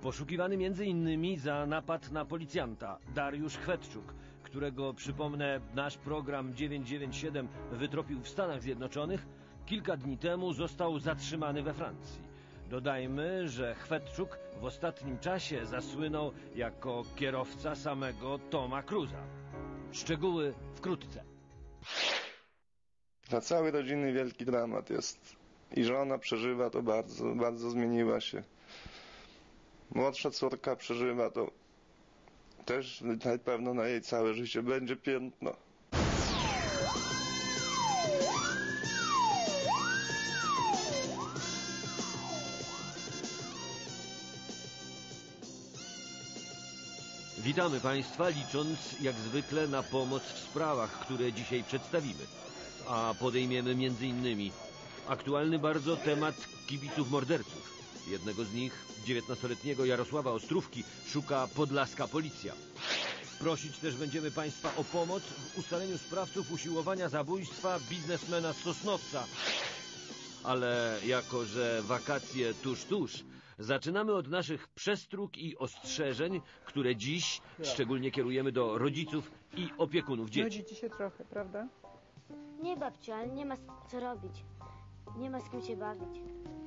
Poszukiwany m.in. za napad na policjanta Dariusz Chwetczuk, którego, przypomnę, nasz program 997 wytropił w Stanach Zjednoczonych, kilka dni temu został zatrzymany we Francji. Dodajmy, że Chwetczuk w ostatnim czasie zasłynął jako kierowca samego Toma Cruza. Szczegóły wkrótce. Dla całej rodziny wielki dramat jest. I żona przeżywa to bardzo, bardzo zmieniła się. Młodsza córka przeżywa to też na pewno na jej całe życie będzie piętno. Witamy Państwa, licząc jak zwykle na pomoc w sprawach, które dzisiaj przedstawimy. A podejmiemy m.in. aktualny bardzo temat kibiców morderców. Jednego z nich, 19-letniego Jarosława Ostrówki, szuka podlaska policja. Prosić też będziemy Państwa o pomoc w ustaleniu sprawców usiłowania zabójstwa biznesmena z Sosnowca. Ale jako że wakacje tuż, zaczynamy od naszych przestróg i ostrzeżeń, które dziś szczególnie kierujemy do rodziców i opiekunów dzieci. Nudzi ci się trochę, prawda? Nie, babciu, ale nie ma co robić. Nie ma z kim się bawić.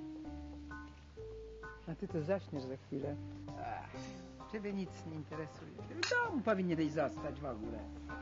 A ty to zaśniesz za chwilę. Ciebie nic nie interesuje. W domu powinieneś zostać w ogóle.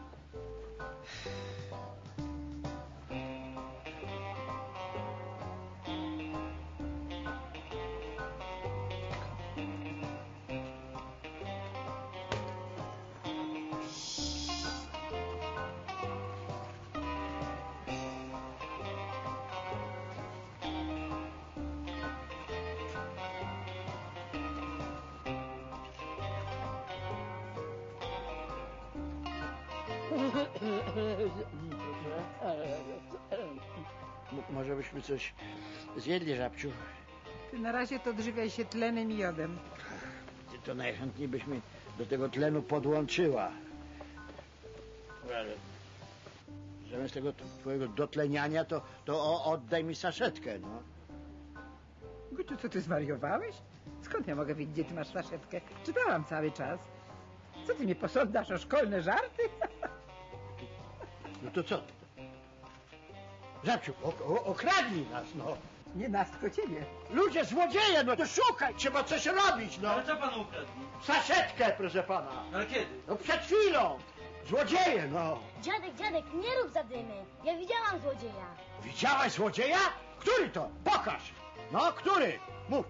Może byśmy coś zjedli, żabciu? Ty na razie to odżywiaj się tlenem i jodem. Ty to najchętniej byśmy do tego tlenu podłączyła. Ale zamiast tego twojego dotleniania, to oddaj mi saszetkę, no. Guciu, co ty zwariowałeś? Skąd ja mogę wiedzieć, gdzie ty masz saszetkę? Czytałam cały czas. Co ty mnie posądzasz o szkolne żarty? No to co? Żabciu, okradnij nas, no. Nie nas, tylko ciebie. Ludzie, złodzieje, no to szukaj, trzeba coś robić, no. Ale co pan ukradł? Saszetkę, proszę pana. Ale kiedy? No przed chwilą. Złodzieje, no. Dziadek, nie rób zadymy. Ja widziałam złodzieja. Widziałaś złodzieja? Który to? Pokaż. No, który? Mów.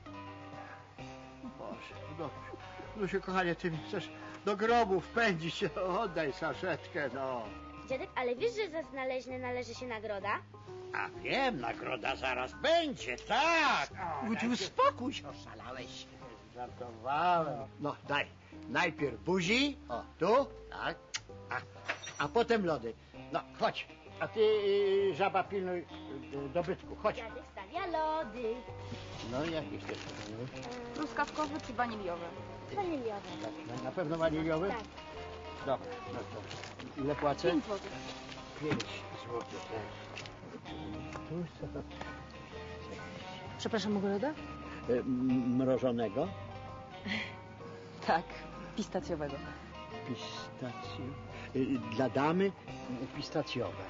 Boże, no się, kochanie, ty mi chcesz do grobu wpędzić. Oddaj saszetkę, no. Dziadek, ale wiesz, że za znaleźne należy się nagroda? A wiem, nagroda zaraz będzie, tak. Guciu, uspokój się, oszalałeś. Żartowałem. No, daj. Najpierw buzi, o, tu, tak, a potem lody. No, chodź. A ty, żaba, pilnuj dobytku, chodź. Dziadek stawia lody. No, jakieś też. Truskawkowy czy waniliowy? Waniliowe. Na pewno waniliowy? Tak. Dobra, no to ile płacę? 5 zł. 5 złotych też. Tu co? Przepraszam, mogę loda? Mrożonego? Tak, pistacjowego. Pistacjo. Dla damy pistacjowe.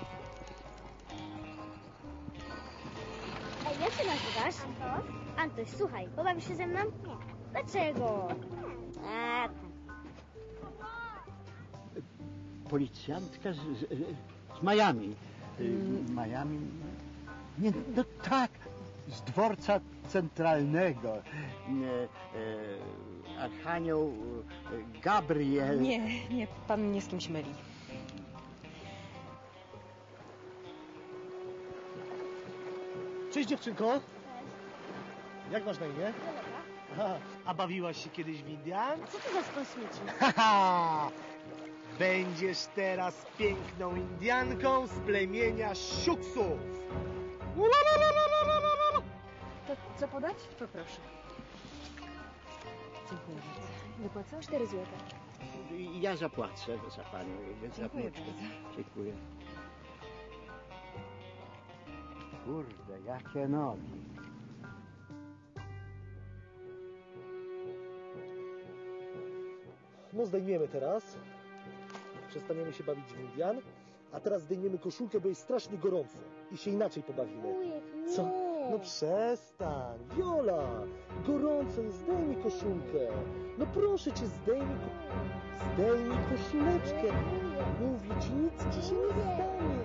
Ej, jak się nazywasz? Antoś. Antoś, słuchaj, pobawisz się ze mną? Nie. Dlaczego? A, Policjantka z Miami. Miami? Nie, no tak, z dworca centralnego. Archanioł Gabriel. Nie, pan mnie z kimś myli. Cześć dziewczynko. Jak masz na imię? Aha. A bawiłaś się kiedyś w Indian? co to za skąd śmieci? Haha! Będziesz teraz piękną Indianką z plemienia Siuksów. To co podać? Poproszę. Dziękuję bardzo. Ile płacę? 4 zł. Ja zapłacę za panią, więc Dziękuję zapłaczę. bardzo. Dziękuję. Kurde, jakie nogi. No zdejmiemy teraz. Przestaniemy się bawić w Indian. A teraz zdejmiemy koszulkę, bo jest strasznie gorąco. I się inaczej pobawimy. Wujek, nie. Co? No przestań. Viola, gorąco jest, zdejmij koszulkę. No proszę cię, zdejmij koszuleczkę. Mówię ci, nic ci się nie stanie.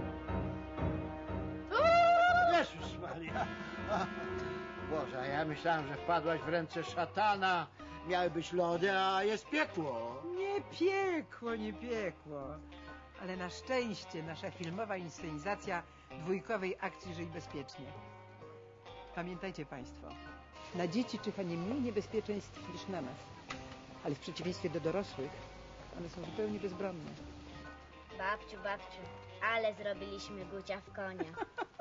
Jezus Maria. Boże, a ja myślałem, że wpadłaś w ręce szatana. Miały być lody, a jest piekło. Nie piekło. Ale na szczęście nasza filmowa inscenizacja dwójkowej akcji Żyj Bezpiecznie. Pamiętajcie Państwo, na dzieci czyha nie mniej niebezpieczeństw niż na nas. Ale w przeciwieństwie do dorosłych, one są zupełnie bezbronne. Babciu, ale zrobiliśmy gucia w konia.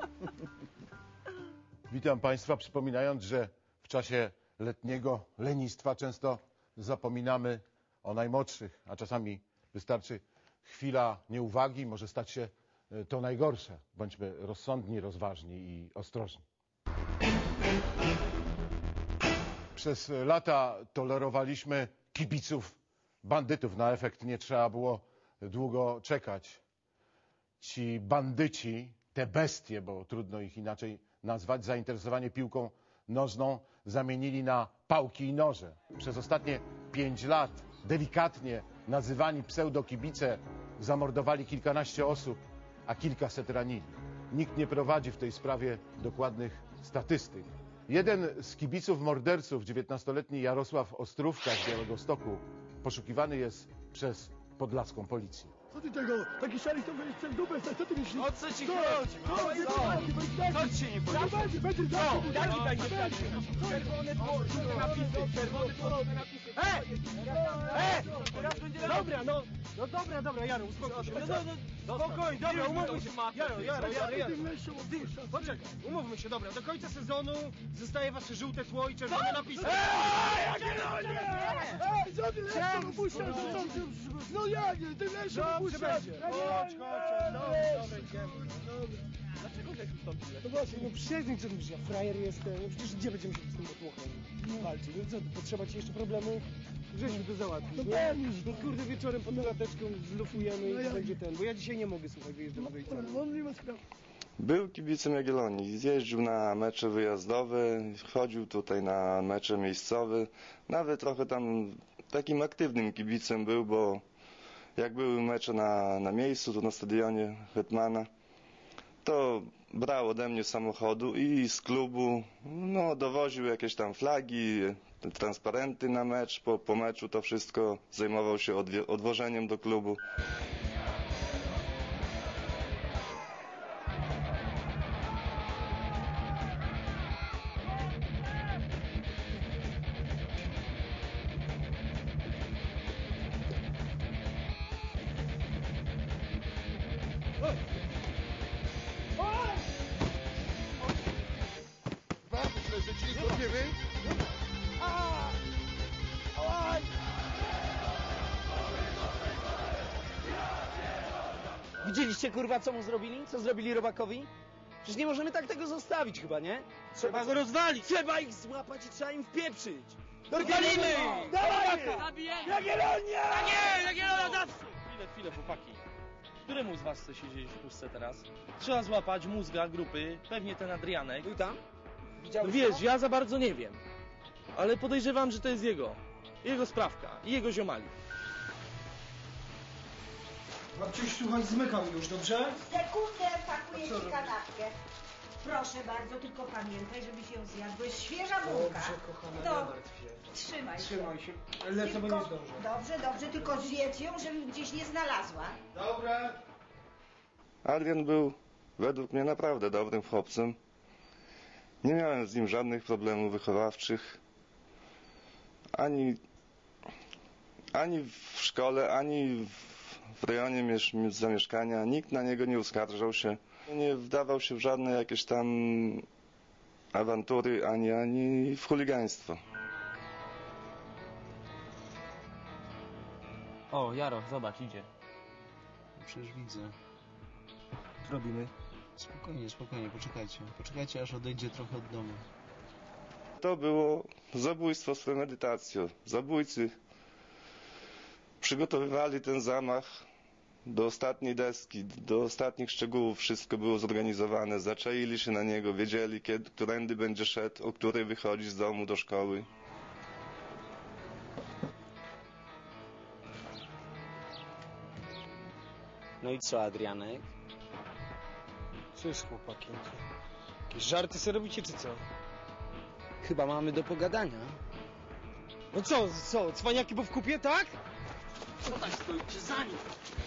Witam Państwa, przypominając, że w czasie letniego lenistwa często zapominamy o najmłodszych, a czasami wystarczy chwila nieuwagi, może stać się to najgorsze. Bądźmy rozsądni, rozważni i ostrożni. Przez lata tolerowaliśmy kibiców bandytów. Na efekt nie trzeba było długo czekać. Ci bandyci, te bestie, bo trudno ich inaczej nazwać, zainteresowanie piłką nożną zamienili na pałki i noże. Przez ostatnie 5 lat delikatnie nazywani pseudokibice zamordowali kilkanaście osób, a kilkaset ranili. Nikt nie prowadzi w tej sprawie dokładnych statystyk. Jeden z kibiców morderców, 19-letni Jarosław Ostrówka z Białegostoku, poszukiwany jest przez podlaską policję. Co ty tego? Taki szalik to będziesz przez dupę, co ty myślisz? O co ci chodzi? Co ci nie chodzi? Będzie Jaki będzie taki? Czerwone napisy. Teraz będzie dobra, dobra, Jaro, uspokój się. Spokojnie, dobra, umówmy się. Jaro. Ty, poczekaj, umówmy się, dobra, do końca sezonu zostaje wasze żółte tło i czerwone napisy. Co ty leszczo opuszczasz? No jak nie? Ty leszczo opuszczasz? Chodź, dobra, idziemy. Dlaczego tak ustąpiłeś? No właśnie, no przyjaźń, co ty myślisz, ja frajer jestem. No przecież gdzie będziemy się z tym otłochem walczyć? No co, potrzeba ci jeszcze problemu? Żeśmy to załatwić, nie? No kurde, wieczorem pod lateczką zlufujemy i będzie ten, bo ja dzisiaj nie mogę, słuchaj, wyjeżdżać do ojca. No nie ma sprawy. Był kibicem Jagiellonii, jeździł na mecze wyjazdowe, chodził tutaj na mecze miejscowe, nawet trochę tam takim aktywnym kibicem był, bo jak były mecze na miejscu, tu na stadionie Hetmana, to brał ode mnie z samochodu i z klubu, no dowoził jakieś tam flagi, transparenty na mecz, po meczu to wszystko zajmował się odwożeniem do klubu. Widzieliście, kurwa, co mu zrobili? Co zrobili Robakowi? Przecież nie możemy tak tego zostawić chyba, nie? Trzeba go rozwalić! Trzeba ich złapać i trzeba im wpieprzyć! Rozwalimy! Dawaj! Jagiellonia! Tak jest! Jagiellonia zawsze! Chwilę, chłopaki. Któremu z was chce siedzieć w pustce teraz? Trzeba złapać mózga grupy, pewnie ten Adrianek. Był tam? No Widziałeś wiesz, go? ja za bardzo nie wiem. Ale podejrzewam, że to jest jego sprawka i jego ziomali. Babciuś, słuchaj, zmykał już, dobrze? Sekundę pakuję ci kanapkę. Proszę bardzo, tylko pamiętaj, żebyś ją zjadł, bo jest świeża bułka. Dobrze, kochana, To nie martw się. trzymaj się. Trzymaj się. Lecę, bo nie zdążę. Dobrze, tylko zjedz ją, żebym gdzieś nie znalazła. Dobra. Adrian był według mnie naprawdę dobrym chłopcem. Nie miałem z nim żadnych problemów wychowawczych. Ani w szkole, ani w rejonie zamieszkania. Nikt na niego nie uskarżał się. Nie wdawał się w żadne jakieś tam awantury, ani w chuligaństwo. O, Jaro, zobacz, idzie. Przecież widzę. Co robimy? Spokojnie, poczekajcie aż odejdzie trochę od domu. To było zabójstwo z premedytacją. Zabójcy przygotowywali ten zamach do ostatniej deski, do ostatnich szczegółów. Wszystko było zorganizowane, zaczaili się na niego, wiedzieli, którędy będzie szedł, o której wychodzi z domu do szkoły. No i co, Adrianek? Co jest, chłopaki? Jakieś żarty sobie robicie, czy co? Chyba mamy do pogadania. No co? Cwaniaki, bo w kupie, tak? Co tak stoicie za nim?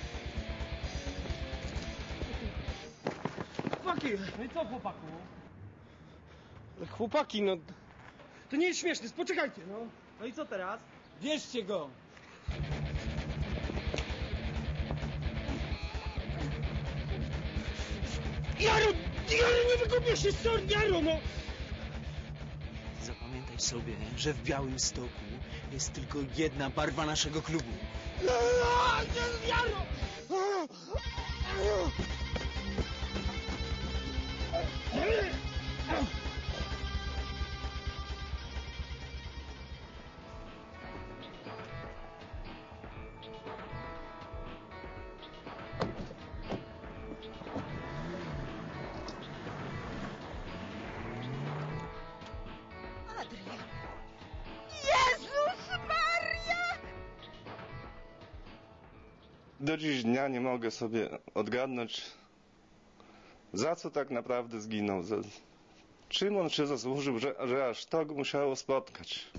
Chłopaki! No i co, chłopaku? Chłopaki, no... To nie jest śmieszne, poczekajcie, no. No i co teraz? Bierzcie go! Jaro, nie wygubię się, sorry, Jaro, no! Zapamiętaj sobie, że w Białymstoku jest tylko jedna barwa naszego klubu. Jaro! Jezus Maria! Do dziś dnia nie mogę sobie odgadnąć, za co tak naprawdę zginął. Czym on się zasłużył, że aż to go musiało spotkać.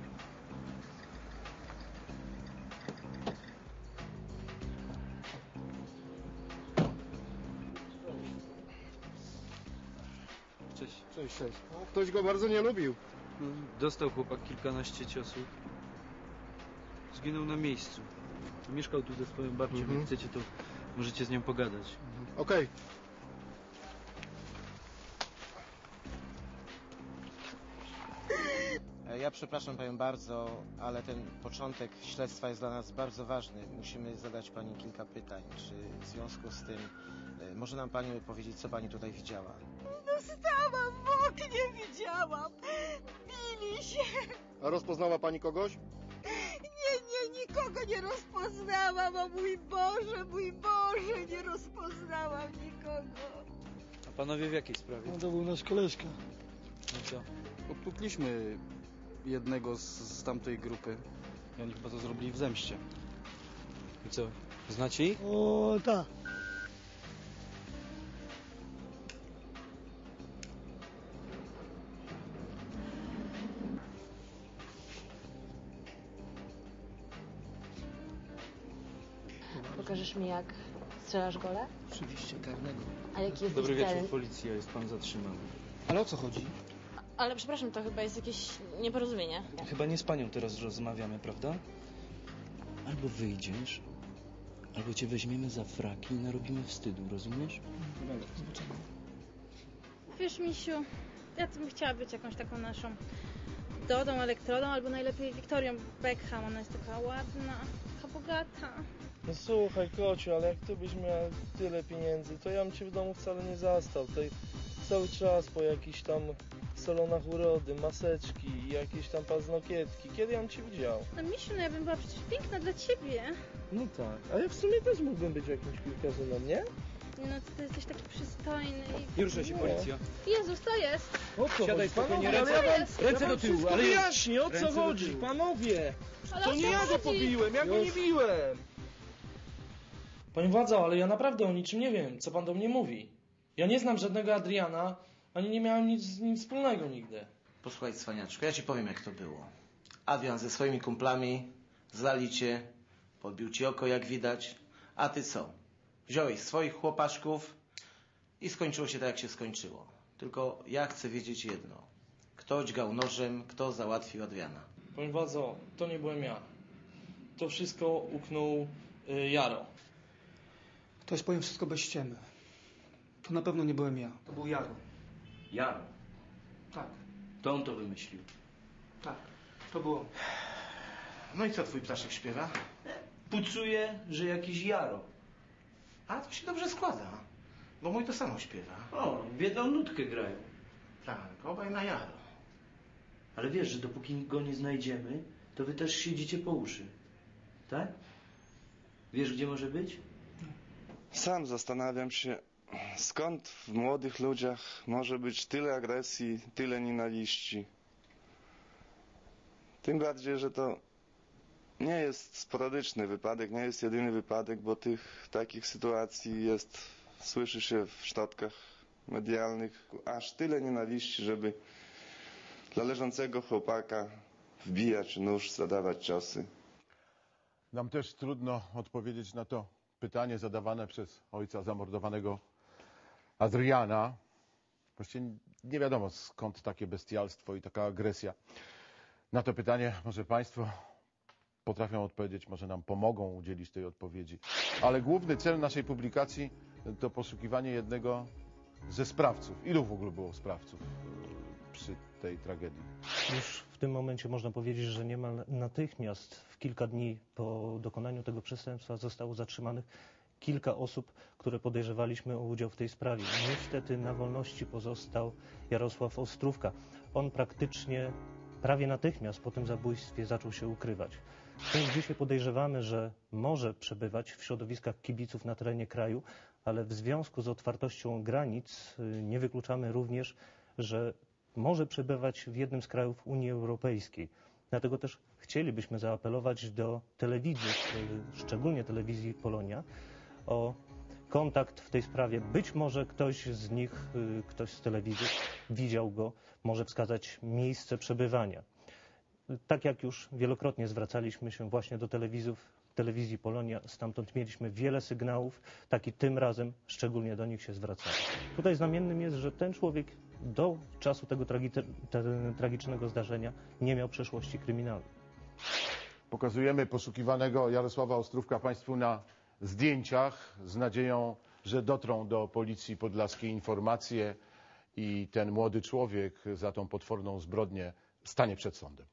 Cześć. Cześć. Ktoś go bardzo nie lubił. Dostał chłopak kilkanaście ciosów. Zginął na miejscu. Mieszkał tu ze swoją babcią. Jak chcecie, to możecie z nią pogadać. Okej. Ja przepraszam panią bardzo, ale ten początek śledztwa jest dla nas bardzo ważny. Musimy zadać pani kilka pytań. Czy w związku z tym może nam pani powiedzieć, co pani tutaj widziała? No stałam w oknie, widziałam. Bili się. A rozpoznała pani kogoś? Nie, nikogo nie rozpoznałam. O mój Boże, nie rozpoznałam nikogo. A panowie w jakiej sprawie? No to był nasz koleżka. No co? Odpukliśmy jednego z tamtej grupy i oni chyba to zrobili w zemście. I co? Znacie ich? O, tak. Pokażesz mi, jak strzelasz gole? Oczywiście, karnego. A jaki jest Dobry cel? wieczór, policja. Jest pan zatrzymany. Ale o co chodzi? Ale przepraszam, to chyba jest jakieś nieporozumienie. Chyba nie z panią teraz rozmawiamy, prawda? Albo wyjdziesz, albo cię weźmiemy za fraki i narobimy wstydu, rozumiesz? Wiesz, misiu, ja bym chciała być jakąś taką naszą Dodą, Elektrodą, albo najlepiej Wiktorią Beckham. Ona jest taka ładna, taka bogata. No słuchaj, kociu, ale jak ty byś miał tyle pieniędzy, to ja bym cię w domu wcale nie zastał. Tutaj cały czas po jakichś tam salonach urody, maseczki i jakieś tam paznokietki. Kiedy ja bym cię widział? No misiu, no ja bym była przecież piękna dla ciebie. No tak, a ja w sumie też mógłbym być jakimś piłkarzem, nie? No ty jesteś taki przystojny i... Nie ruszaj się, policja. Jezus, to jest! O co Siadaj chodzi? spokojnie, Panowie, ręce- ale ja wam, ręce ja do wam tyłu, wszystko ale- wyjaśnię, o co ręce do chodzi, tyłu. panowie! Ale To o nie co ja go chodzi? pobiłem, ja go nie biłem! Panie władzo, ale ja naprawdę o niczym nie wiem, co pan do mnie mówi. Ja nie znam żadnego Adriana, ani nie miałem nic z nim wspólnego nigdy. Posłuchaj, cwaniaczku, ja ci powiem, jak to było. Adrian ze swoimi kumplami zlali cię, podbił ci oko, jak widać. A ty co? Wziąłeś swoich chłopaszków i skończyło się tak, jak się skończyło. Tylko ja chcę wiedzieć jedno. Kto dźgał nożem, kto załatwił Adriana? Panie władzo, to nie byłem ja. To wszystko uknął Jaro. Ktoś powiem wszystko bez ściemy. To na pewno nie byłem ja. To był Jaro. Jaro. Tak, To on to wymyślił. tak. To było. No i co twój ptaszek śpiewa? Pucuje, że jakiś Jaro. A to się dobrze składa, bo mój to samo śpiewa. O, w jedną nutkę grają. Tak, obaj na Jaro. Ale wiesz, że dopóki go nie znajdziemy, to wy też siedzicie po uszy. Tak? Wiesz, gdzie może być? Sam zastanawiam się, skąd w młodych ludziach może być tyle agresji, tyle nienawiści. Tym bardziej, że to nie jest sporadyczny wypadek, nie jest jedyny wypadek, bo tych takich sytuacji słyszy się w środkach medialnych aż tyle nienawiści, żeby dla leżącego chłopaka wbijać nóż, zadawać ciosy. Nam też trudno odpowiedzieć na to pytanie zadawane przez ojca zamordowanego Adriana. Właściwie nie wiadomo, skąd takie bestialstwo i taka agresja. Na to pytanie może Państwo potrafią odpowiedzieć, może nam pomogą udzielić tej odpowiedzi. Ale główny cel naszej publikacji to poszukiwanie jednego ze sprawców. Ilu w ogóle było sprawców przy tej tragedii? Już w tym momencie można powiedzieć, że niemal natychmiast, w kilka dni po dokonaniu tego przestępstwa zostało zatrzymanych kilka osób, które podejrzewaliśmy o udział w tej sprawie. Niestety na wolności pozostał Jarosław Ostrówka. On praktycznie prawie natychmiast po tym zabójstwie zaczął się ukrywać. Dzisiaj podejrzewamy, że może przebywać w środowiskach kibiców na terenie kraju, ale w związku z otwartością granic nie wykluczamy również, że może przebywać w jednym z krajów Unii Europejskiej. Dlatego też chcielibyśmy zaapelować do telewidzów, szczególnie telewizji Polonia, o kontakt w tej sprawie. Być może ktoś z nich, ktoś z telewizji widział go, może wskazać miejsce przebywania. Tak jak już wielokrotnie zwracaliśmy się właśnie do telewizji Polonia, stamtąd mieliśmy wiele sygnałów, tak i tym razem szczególnie do nich się zwracamy. Tutaj znamiennym jest, że ten człowiek do czasu tego tragicznego zdarzenia nie miał przeszłości kryminalnej. Pokazujemy poszukiwanego Jarosława Ostrówka Państwu na zdjęciach z nadzieją, że dotrą do policji podlaskiej informacje i ten młody człowiek za tą potworną zbrodnię stanie przed sądem.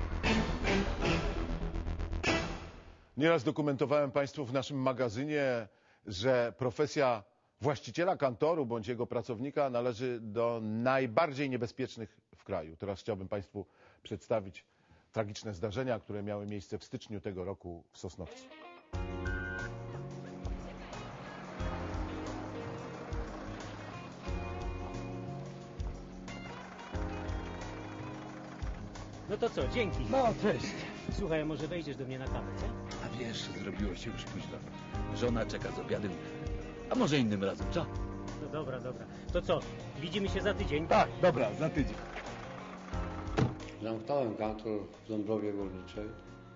Nieraz dokumentowałem Państwu w naszym magazynie, że profesja właściciela kantoru bądź jego pracownika należy do najbardziej niebezpiecznych w kraju. Teraz chciałbym Państwu przedstawić tragiczne zdarzenia, które miały miejsce w styczniu tego roku w Sosnowcu. No to co, dzięki. No, cześć. Słuchaj, a może wejdziesz do mnie na kawę, co? A wiesz, zrobiło się już późno. Żona czeka z obiadem. A może innym razem, co? No dobra, dobra. To co, widzimy się za tydzień? Tak, dobra, za tydzień. Zamknąłem kantor w Dąbrowie Górniczej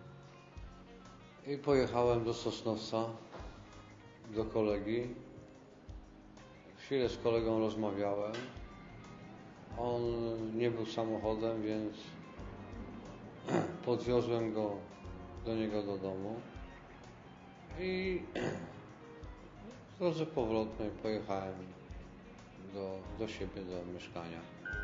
i pojechałem do Sosnowca, do kolegi. Chwilę z kolegą rozmawiałem. On nie był samochodem, więc podwiozłem go do niego do domu i w drodze powrotnej pojechałem do siebie, do mieszkania.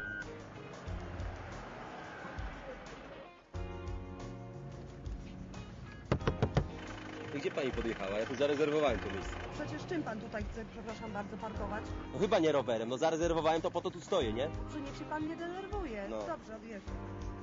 Gdzie pani podjechała? Ja tu zarezerwowałem to miejsce. Przecież czym pan tutaj chce, przepraszam bardzo, parkować? No chyba nie rowerem, no zarezerwowałem to, po to tu stoję, nie? Że niech się pan nie denerwuje. No. Dobrze, odjeżdżam.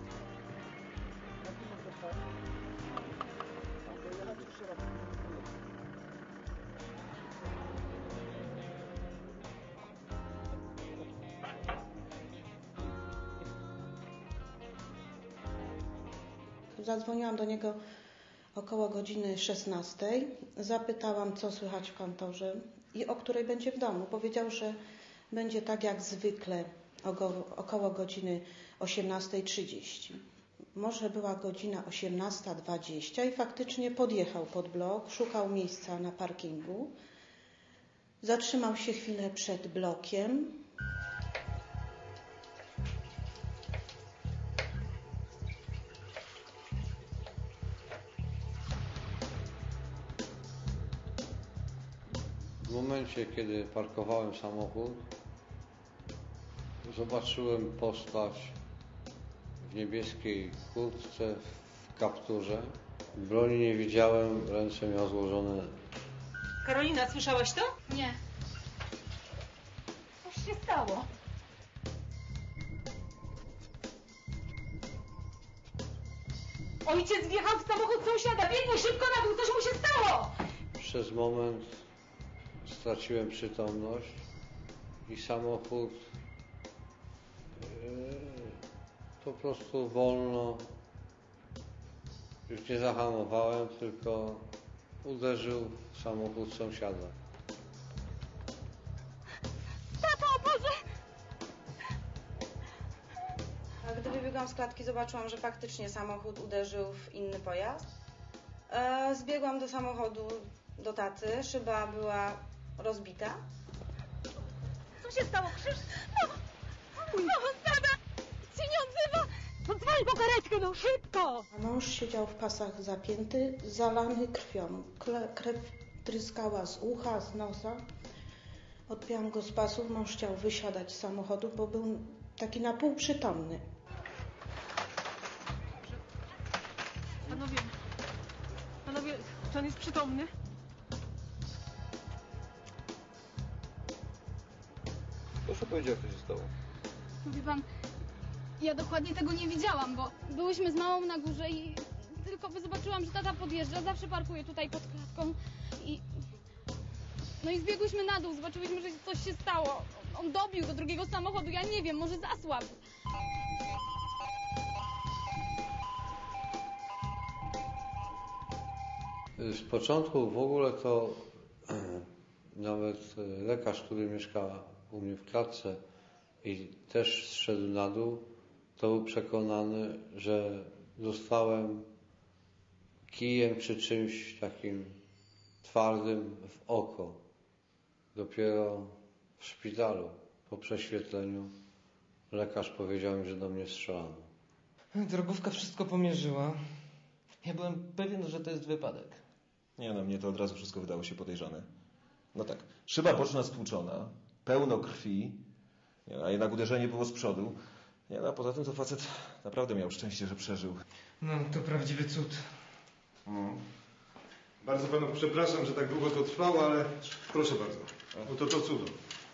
Zadzwoniłam do niego około godziny 16. Zapytałam, co słychać w kantorze i o której będzie w domu. Powiedział, że będzie tak jak zwykle około godziny 18:30. Może była godzina 18:20 i faktycznie podjechał pod blok, szukał miejsca na parkingu. Zatrzymał się chwilę przed blokiem. W momencie, kiedy parkowałem samochód, zobaczyłem postać w niebieskiej kurtce, w kapturze. Broni nie widziałem, ręce miał złożone. Karolina, słyszałaś to? Nie. Coś się stało. Ojciec wjechał w samochód sąsiada. Biegnie szybko na dół, coś mu się stało! Przez moment straciłem przytomność i samochód po prostu wolno, już nie zahamowałem, tylko uderzył w samochód sąsiada. Tato, Boże! A gdy wybiegłam z klatki, zobaczyłam, że faktycznie samochód uderzył w inny pojazd. Zbiegłam do samochodu, do taty. Szyba była rozbita. Co się stało? Krzyż? Tata! Się nie odzywa! To dzwoń po karetkę, no szybko! A mąż siedział w pasach zapięty, zalany krwią. Krew tryskała z ucha, z nosa. Odpięłam go z pasów. Mąż chciał wysiadać z samochodu, bo był taki na pół przytomny. Panowie, czy on jest przytomny? Proszę powiedzieć, jak to się stało. Wie pan, ja dokładnie tego nie widziałam, bo byłyśmy z mamą na górze i tylko zobaczyłam, że tata podjeżdża, zawsze parkuje tutaj pod klatką no i zbiegłyśmy na dół, zobaczyłyśmy, że coś się stało. On dobił do drugiego samochodu, ja nie wiem, może zasłabł. Z początku w ogóle to nawet lekarz, który mieszka u mnie w klatce i też zszedł na dół, to był przekonany, że dostałem kijem czy czymś takim twardym w oko. Dopiero w szpitalu po prześwietleniu lekarz powiedział mi, że do mnie strzelano. Drogówka wszystko pomierzyła. Ja byłem pewien, że to jest wypadek. Nie no, mnie to od razu wszystko wydało się podejrzane. No tak, szyba boczna stłuczona, pełno krwi, a jednak uderzenie było z przodu. Nie no, a poza tym to facet naprawdę miał szczęście, że przeżył. No, to prawdziwy cud. Bardzo panów przepraszam, że tak długo to trwało, ale proszę bardzo. No to cudo.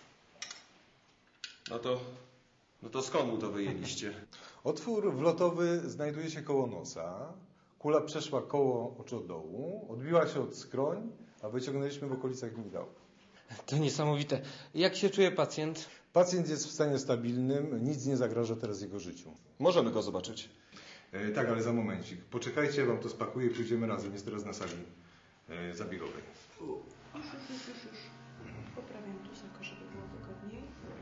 No to skąd mu to wyjęliście? Otwór wlotowy znajduje się koło nosa. Kula przeszła koło oczodołu, odbiła się od skroń, a wyciągnęliśmy w okolicach migdałów. To niesamowite. Jak się czuje pacjent? Pacjent jest w stanie stabilnym, nic nie zagraża teraz jego życiu. Możemy go zobaczyć. Tak, ale za momencik. Poczekajcie, ja wam to spakuję i pójdziemy razem. Jest teraz na sali zabiegowej. Poprawiam tu, żeby było wygodniej.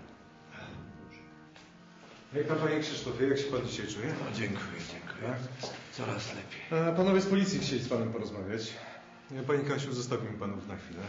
Jak tam, panie Krzysztofie, jak się pan dzisiaj czuje? Dziękuję. Coraz lepiej. Panowie z policji chcieli z panem porozmawiać. Pani Kasiu, zostawimy panów na chwilę.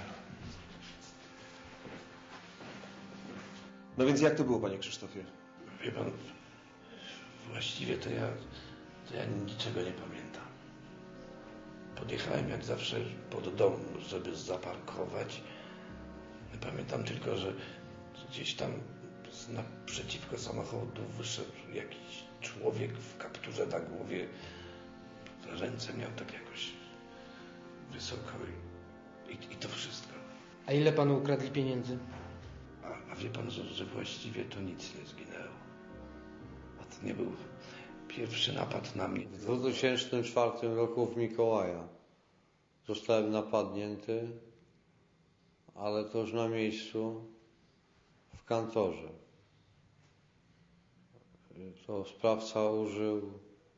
No więc jak to było, panie Krzysztofie? Wie pan, właściwie to ja niczego nie pamiętam. Podjechałem jak zawsze pod dom, żeby zaparkować. Pamiętam tylko, że gdzieś tam naprzeciwko samochodu wyszedł jakiś człowiek w kapturze na głowie. Ręce miał tak jakoś wysoko i to wszystko. A ile panu ukradli pieniędzy? A wie pan, że właściwie to nic nie zginęło. A to nie był pierwszy napad na mnie. W 2004 roku w Mikołaja zostałem napadnięty, ale to już na miejscu w kantorze. To sprawca użył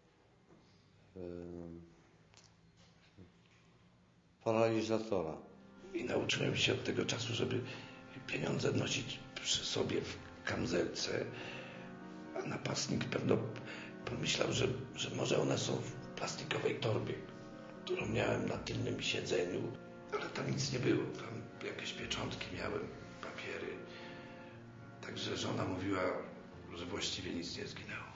paralizatora. I nauczyłem się od tego czasu, żeby pieniądze nosić przy sobie w kamizelce, a napastnik pewno pomyślał, że może one są w plastikowej torbie, którą miałem na tylnym siedzeniu, ale tam nic nie było. Tam jakieś pieczątki miałem, papiery. Także żona mówiła, że właściwie nic nie zginęło.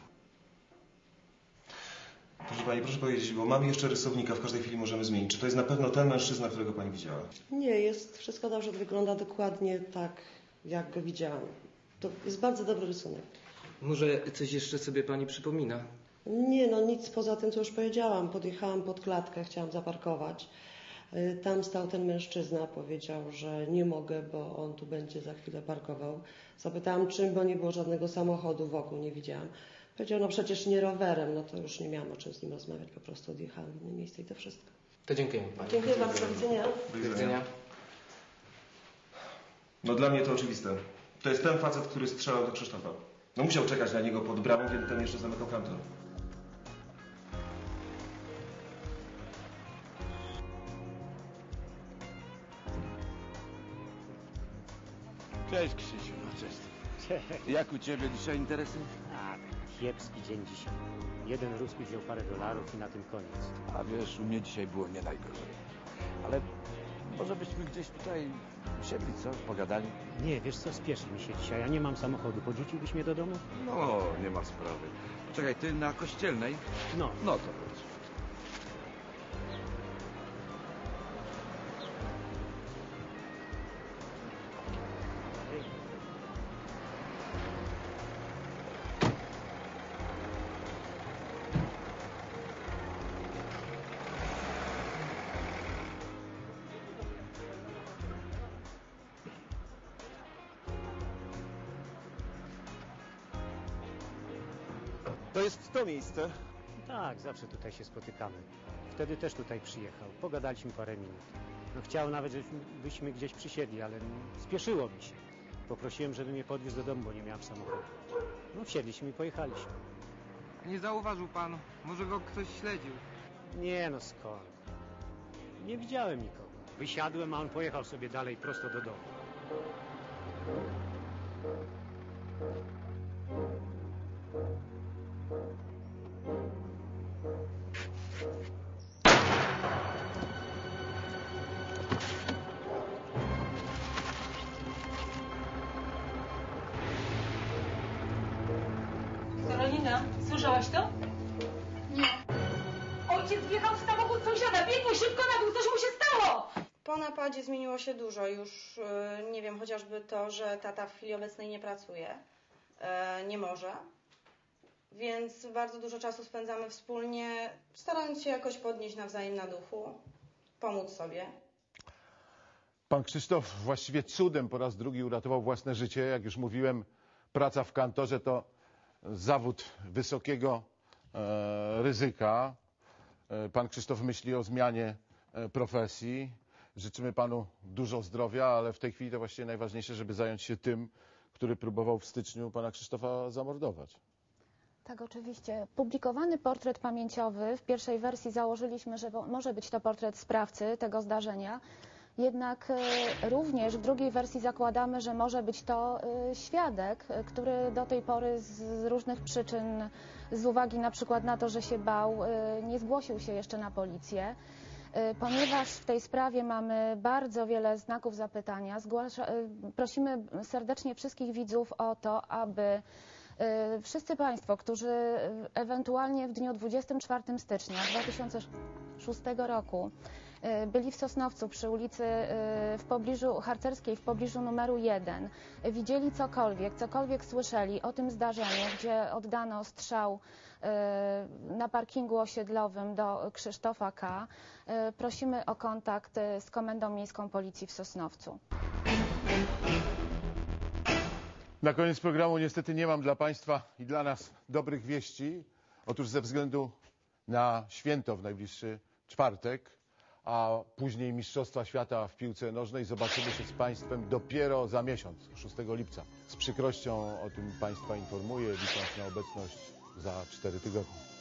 Proszę pani, proszę powiedzieć, bo mamy jeszcze rysownika, w każdej chwili możemy zmienić. Czy to jest na pewno ten mężczyzna, którego pani widziała? Nie, jest wszystko dobrze, wygląda dokładnie tak, jak go widziałam. To jest bardzo dobry rysunek. Może coś jeszcze sobie pani przypomina? Nie, no nic poza tym, co już powiedziałam. Podjechałam pod klatkę, chciałam zaparkować. Tam stał ten mężczyzna, powiedział, że nie mogę, bo on tu będzie za chwilę parkował. Zapytałam czym, bo nie było żadnego samochodu wokół, nie widziałam. Powiedział, no przecież nie rowerem, no to już nie miałam o czym z nim rozmawiać, po prostu odjechałam w inne miejsce i to wszystko. To dziękujemy pani. Dziękuję bardzo, do widzenia. Do widzenia. No dla mnie to oczywiste. To jest ten facet, który strzelał do Krzysztofa. No musiał czekać na niego pod bramą, kiedy ten jeszcze zamykał kantor. Cześć Krzysiu, no cześć. Jak u ciebie dzisiaj interesy? Tak, kiepski dzień dzisiaj. Jeden Ruski wziął parę dolarów i na tym koniec. A wiesz, u mnie dzisiaj było nie najgorzej. Ale może byśmy gdzieś tutaj siedli, co? Pogadali? Nie, wiesz co, spieszy mi się dzisiaj, ja nie mam samochodu. Podrzuciłbyś mnie do domu? No, nie ma sprawy. Poczekaj, ty na Kościelnej? No. No to chodź. To jest to miejsce. Tak, zawsze tutaj się spotykamy. Wtedy też tutaj przyjechał. Pogadaliśmy parę minut. No chciał nawet, żebyśmy gdzieś przysiedli, ale spieszyło mi się. Poprosiłem, żeby mnie podwiózł do domu, bo nie miałem samochodu. No wsiedliśmy i pojechaliśmy. Nie zauważył pan? Może go ktoś śledził? Nie no, skąd? Nie widziałem nikogo. Wysiadłem, a on pojechał sobie dalej prosto do domu. Karolina, słyszałaś to? Nie. Ojciec wjechał w samochód sąsiada, biegnie szybko na dół, coś mu się stało! Po napadzie zmieniło się dużo już, nie wiem, chociażby to, że tata w chwili obecnej nie pracuje, nie może, więc bardzo dużo czasu spędzamy wspólnie, starając się jakoś podnieść nawzajem na duchu, pomóc sobie. Pan Krzysztof właściwie cudem po raz drugi uratował własne życie. Jak już mówiłem, praca w kantorze to zawód wysokiego ryzyka. Pan Krzysztof myśli o zmianie profesji. Życzymy panu dużo zdrowia, ale w tej chwili to właściwie najważniejsze, żeby zająć się tym, który próbował w styczniu pana Krzysztofa zamordować. Tak, oczywiście. Publikowany portret pamięciowy, w pierwszej wersji założyliśmy, że może być to portret sprawcy tego zdarzenia. Jednak również w drugiej wersji zakładamy, że może być to świadek, który do tej pory z różnych przyczyn, z uwagi na przykład na to, że się bał, nie zgłosił się jeszcze na policję. Ponieważ w tej sprawie mamy bardzo wiele znaków zapytania, prosimy serdecznie wszystkich widzów o to, aby wszyscy Państwo, którzy ewentualnie w dniu 24 stycznia 2006 roku byli w Sosnowcu przy ulicy w pobliżu Harcerskiej, w pobliżu numeru 1, widzieli cokolwiek słyszeli o tym zdarzeniu, gdzie oddano strzał na parkingu osiedlowym do Krzysztofa K., prosimy o kontakt z Komendą Miejską Policji w Sosnowcu. Na koniec programu niestety nie mam dla Państwa i dla nas dobrych wieści. Otóż ze względu na święto w najbliższy czwartek, a później Mistrzostwa Świata w piłce nożnej, zobaczymy się z Państwem dopiero za miesiąc, 6 lipca. Z przykrością o tym Państwa informuję, licząc na obecność za 4 tygodnie.